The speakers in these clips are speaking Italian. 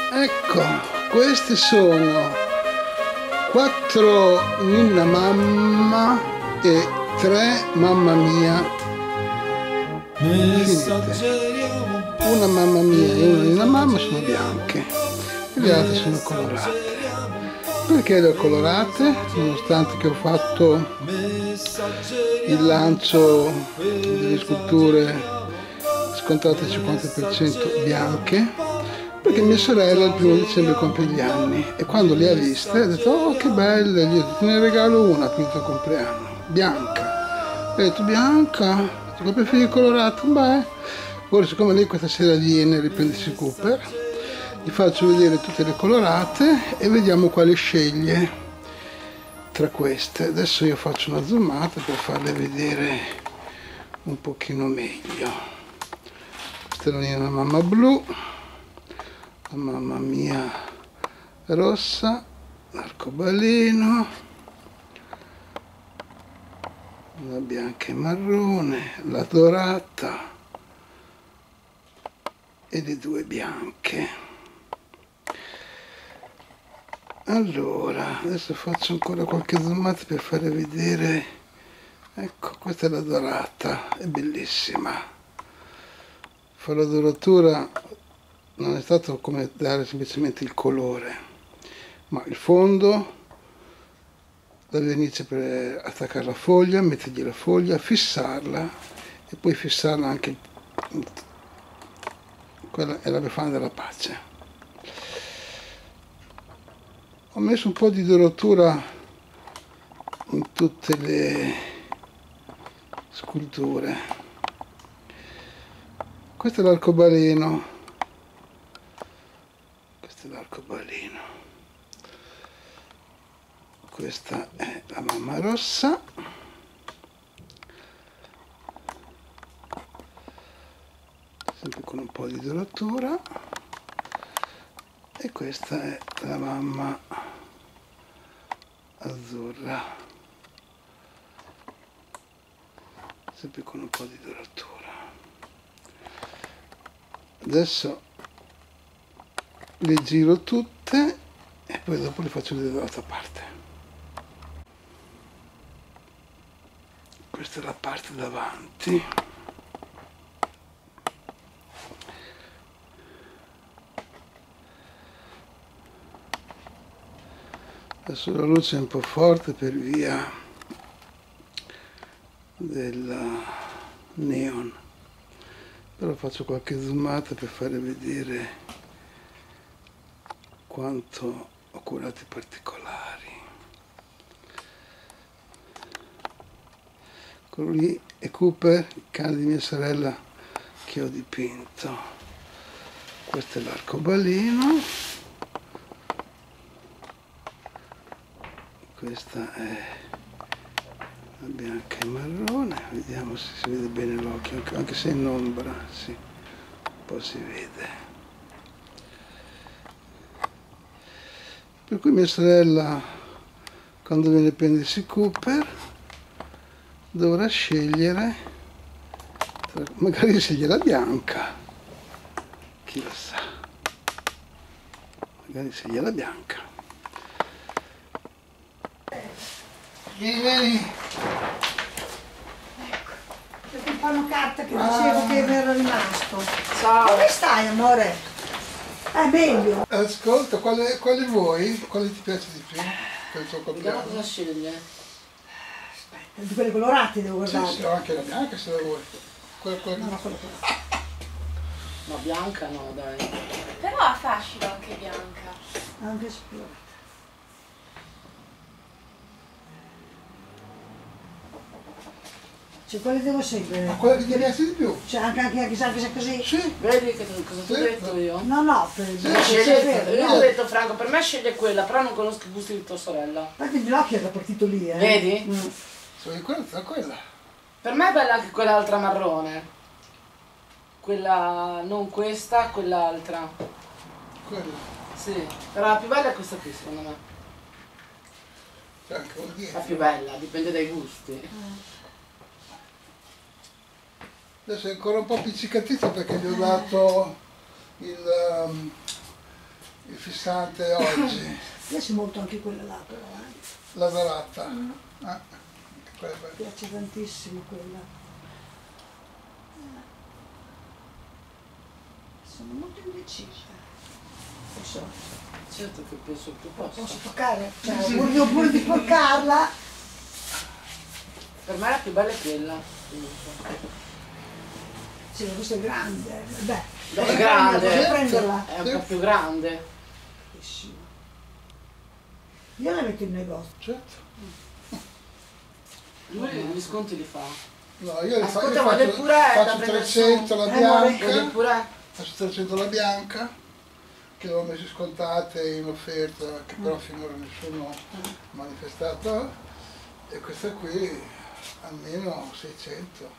Ecco, questi sono 4 Ninna Mamma e 3 Mamma Mia finite. Una Mamma Mia e una Ninna Mamma sono bianche e le altre sono colorate. Perché le ho colorate? Nonostante che ho fatto il lancio delle sculture scontate al 50% bianche, perché mia sorella il 1 dicembre compie gli anni e quando le ha viste ha detto oh che belle, gli ho detto ne regalo una per il tuo compleanno, bianca. E ho detto bianca, tu preferi colorata? Beh, ora siccome lei questa sera viene a riprendersi Cooper, gli faccio vedere tutte le colorate e vediamo quale sceglie tra queste. Adesso io faccio una zoomata per farle vedere un pochino meglio. Questa è la Ninna Mamma blu, la Mamma Mia rossa, l'arcobaleno, la bianca e marrone, la dorata e le 2 bianche. Allora, adesso faccio ancora qualche zoomata per fare vedere. Ecco, questa è la dorata, è bellissima. Fare la doratura non è stato come dare semplicemente il colore, ma il fondo, la vernice per attaccare la foglia, mettergli la foglia, fissarla e poi fissarla anche. Quella è la Befana della pace. Ho messo un po' di doratura in tutte le sculture. Questo è l'arcobaleno. Questo è l'arcobaleno. Questa è la Mamma rossa. Sempre con un po' di doratura. E questa è la Mamma azzurra, sempre con un po' di doratura. Adesso le giro tutte e poi dopo le faccio vedere dall'altra parte. Questa è la parte davanti. Adesso la luce è un po' forte per via del neon, però faccio qualche zoomata per fare vedere quanto ho curato i particolari. Quello lì è Cooper, il cane di mia sorella che ho dipinto. Questo è l'arcobaleno. Questa è la bianca e marrone, vediamo se si vede bene l'occhio, anche se è in ombra, sì, un po' si vede. Per cui mia sorella, quando viene a prendersi Cooper, dovrà scegliere, magari sceglie la bianca, chi lo sa, magari sceglie la bianca. Vieni. Ecco, perché un panno carta che dicevo che mi era rimasto. Ciao. Dove stai, amore? È meglio. Ascolta, quale vuoi? Quale ti piace di più per il tuo Vediamo compleanno? cosa sceglie. Aspetta, di quelle colorate devo guardare. Sì, ho anche la bianca se la vuoi. Quella No, quello. No, bianca no, dai. Però ha fascino anche bianca. Anche esplorata. Cioè, quale devo scegliere? Ma quella che ti piace di più? Cioè, anche se così? Sì. Vedi che cosa ti ho Sì, detto io? No, no, per Io ti ho detto Franco, per me sceglie quella, però non conosco i gusti di tua sorella. Infatti il ginocchio era partito lì, Vedi? Sono quella. Per me è bella anche quell'altra marrone. Quella, non questa, quell'altra. Quella. Sì, però la più bella è questa qui secondo me. C'è anche un dietro. La più bella, dipende dai gusti. Adesso è ancora un po' appiccicaticcio perché gli ho dato fissante oggi. Mi piace molto anche quella là però, La dorata. Anche quella è mi bella. piace tantissimo quella. Sono molto indecisa. Posso Certo che penso che posso. toccare? Cioè, pure di toccarla. Per me la più bella è quella. Sì, ma questa è grande. Beh, Beh, posso è grande. prenderla? È un po' più grande. Bellissima. Io la metto in negozio. Certo. Lui gli sconti li fa. No, io le Ascolta, io voglio il purè, faccio da prendere 300 la su. Voglio il bianca, purè. faccio 300 la bianca, che l'ho messo scontate in offerta, che però finora nessuno ha manifestato, e questa qui almeno 600.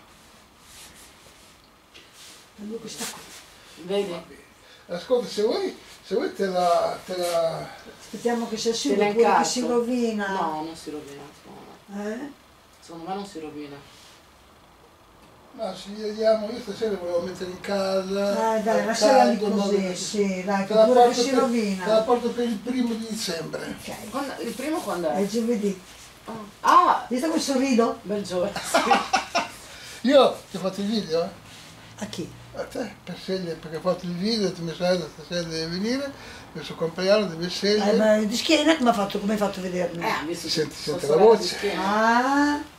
Prendo questa qui. Vedi? Ascolta, se vuoi te la Aspettiamo che si Te asciuga la oppure che incarto. si rovina. No, non si rovina. Secondo me. Secondo me non si rovina. no, ci vediamo, io stasera volevo mettere in casa. Dai, al lasciala lì caldo, così, modo sì, dai, te che la pure che porto si per- rovina. Te la porto per il 1° dicembre. Ok, Il primo quando è è? giovedì. Ah! Visto quel sorrido? Bel giorno. Io ti ho fatto il video, A chi? a te, per scegliere, perché ho fatto il video, tu mi sai, stasera devi venire, il suo compleanno devi scegliere. Ma di schiena come hai fatto a vedermi? Ha visto Senti sua la sorella voce. di schiena. Ah,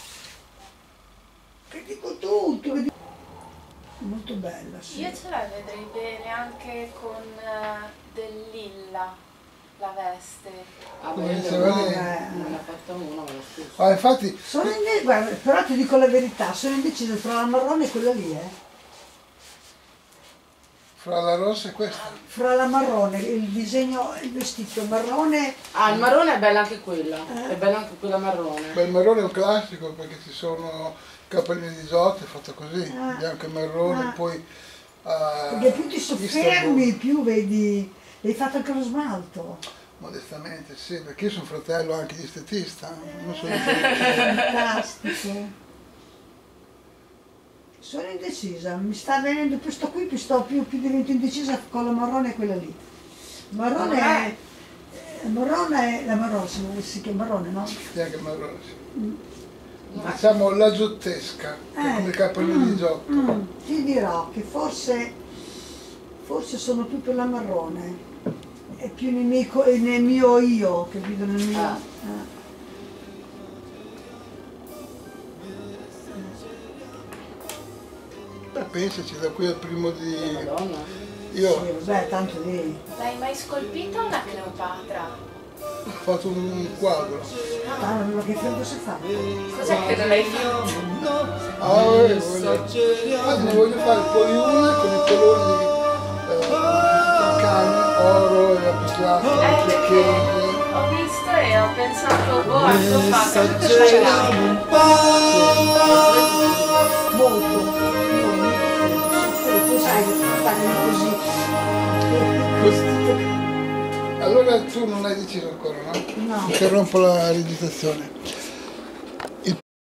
che dico tutto, che dico... Molto bella, sì. Io ce la vedrei bene anche con del lilla, la veste. Ah, Come bene, diceva lei. me ne ha fatta una, me l'ha scusa. Ah, infatti, Guarda, però ti dico la verità, sono indecisa tra la marrone e quella lì, fra la rossa e questa. Fra la marrone, il disegno, il vestito marrone, Ah, il marrone è bella anche quella. È bella anche quella marrone. Beh, il marrone è un classico perché ci sono capelli di Giotto, è fatto così, Ah. bianco e marrone, Ah. poi perché più ti soffermi, più vedi, hai fatto anche lo smalto. Modestamente sì, perché io sono fratello anche di estetista, non sono Fantastico. Sono indecisa, mi sta venendo più sto qui, più divento indecisa con la marrone e quella lì. Marrone è, la marrone, si chiama marrone, no? bianco e marrone. Sì. Diciamo la giottesca, che è come i capelli di Giotto. Ti dirò che forse sono più per la marrone, è più nel mio io, che vedo nel mio... Ah. Beh, pensaci, da qui al 1° Madonna. Io Sì, vabbè, tanto lì. L'hai mai scolpita una Cleopatra? ho fatto un quadro. Ah, ma che freddo si fa? Cos'è che non l'hai fatto? Ne voglio fare poi una con i colori cani, oro e lapislato, Perché turchese. ho visto e ho pensato, boh, a tuo fatto, tutto sbagliato. Molto. Tu sai che tagliano così. Allora tu non hai deciso ancora, no? No. Interrompo la registrazione.